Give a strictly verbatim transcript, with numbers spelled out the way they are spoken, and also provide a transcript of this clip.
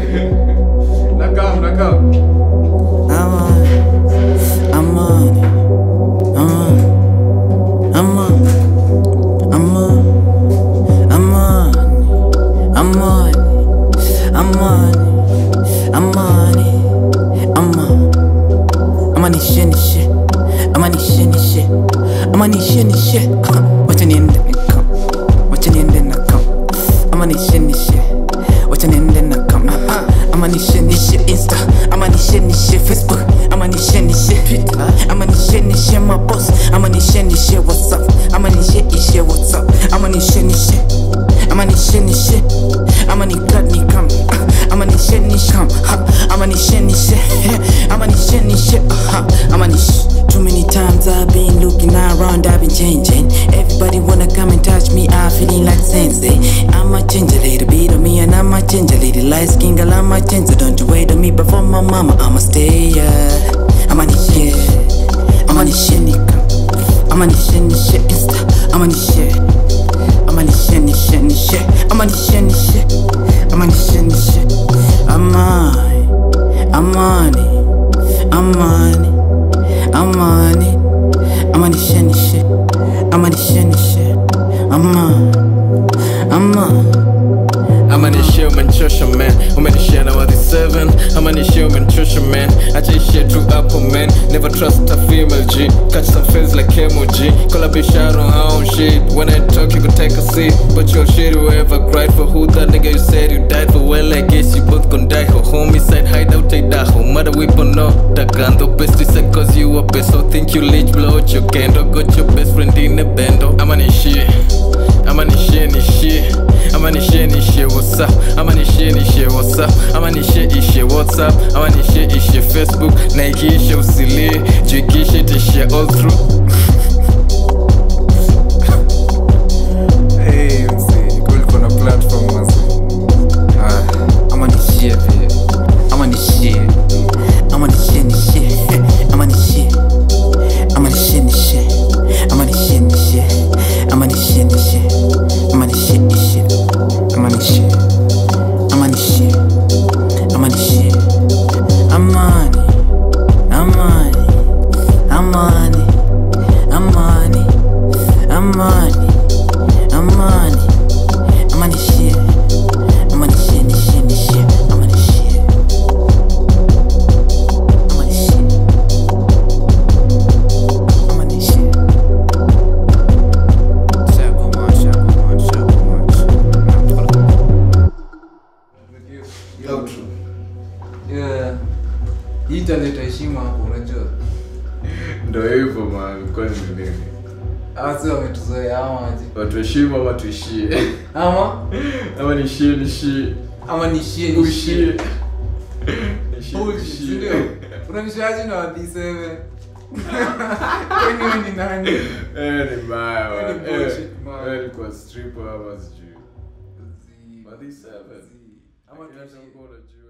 Nakam, nakam. I'm on, I'm on, I'm on, I'm on, I'm on, I'm on, I'm on, I'm on, I'm on, I'm on, I'm on this shit, this shit, I'm on this shit, this shit, I'm on this shit, this shit. What's your name? What's your name? Then I come. I'm on this shit, this shit. What's your name? Then I come. I'm on this shit, this shit, Insta. I'm on this shit, this shit, Facebook. I'm on this shit, this shit. I'm on this shit, this shit, my boss. I'm on this shit, this shit, what's up? I'm on this shit, this shit, what's up? I'm on this shit, this shit. I'm on this shit, this shit. I'm on this blood, me come. I'm on this shit, this come. I'm on this shit, this shit. I'm on this shit, this shit. I'm on this shit. Too many times I've been looking around, I've been changing. Everybody wanna come and touch me, I'm feeling like sensei. I'ma change a little bit of me and I'ma change a little light skin, girl, I'ma change, so don't you wait on me. But for my mama, I'ma stay, yeah. I'm on this shit, I'm on this shit, nigga. I'm on this shit, this shit, Insta. I'm on this shit, I'm on this shit, this shit, this shit. I'm on this shit, this shit. I'm on this shit, this shit. I'm on, I'm on it, I'm on it. I'm on it, I'm on the shit, this shit. I'm on the shit, this shit. I'm on, I'm on. I'm on this shit, man, church, man. I'm on this shit, I was seven. I'm on this shit, man, church, man. I chase shit through Apple, man. Never trust a female G. Catch some feels like emoji. Call up a shot on her own shit. When I talk, you can take a seat. But your shit, whoever cried for who that nigga you said you died for. Well, I guess you both gon' die. Ho, homicide, hideout, take that. Ho, mother weapon, no. The gun, the best is cause you a best. So think you leech, blow out your candle. Got your best friend in the bando. I'm on this shit. I'm on this shit, this shit. I'm on this shit, this shit, what's up? I'm on this shit, this shit, what's up? I'm on this shit, this shit, what's up? I'm on this shit, this shit, Facebook, Nike, show silly, Jiki shit, this shit, all through. Hey, mzee, kulikuwa na platform mzee. Ah, I'm on this shit, I'm on this shit. I'm on this shit, this shit. I'm on this shit. I'm on this shit, this shit. I'm on this shit, this shit. I'm on this shit, this shit. I'm on this shit, this shit. I'm on this shit. I'm on this shit. I'm on this shit. I'm on it. I'm on it. I'm on it. I'm on it. I'm on it. I'm on it. I'm on this shit. I'm on this shit, this shit, this shit. I'm on this shit. I'm on this shit. I'm on this shit. Shabu man, shabu man, shabu man. Outro. Yeah. Hii italeta heshima hapo, unajua. Ndio hivyo man, kwa nini? Hasa wametuzoea ama aje? Watu heshima ama tuishie. Ama Ama nishie nishie. ama nishie Ushie. Bullshit, ndio. Unanishaje na D seven? Wewe ni nani? Eh, ni mbaya. Wewe ni bullshit, man. Wewe kwa stripper ama sijui. Zi- But D seven. zi- ama Ama tuishie. tunataka kuona juu.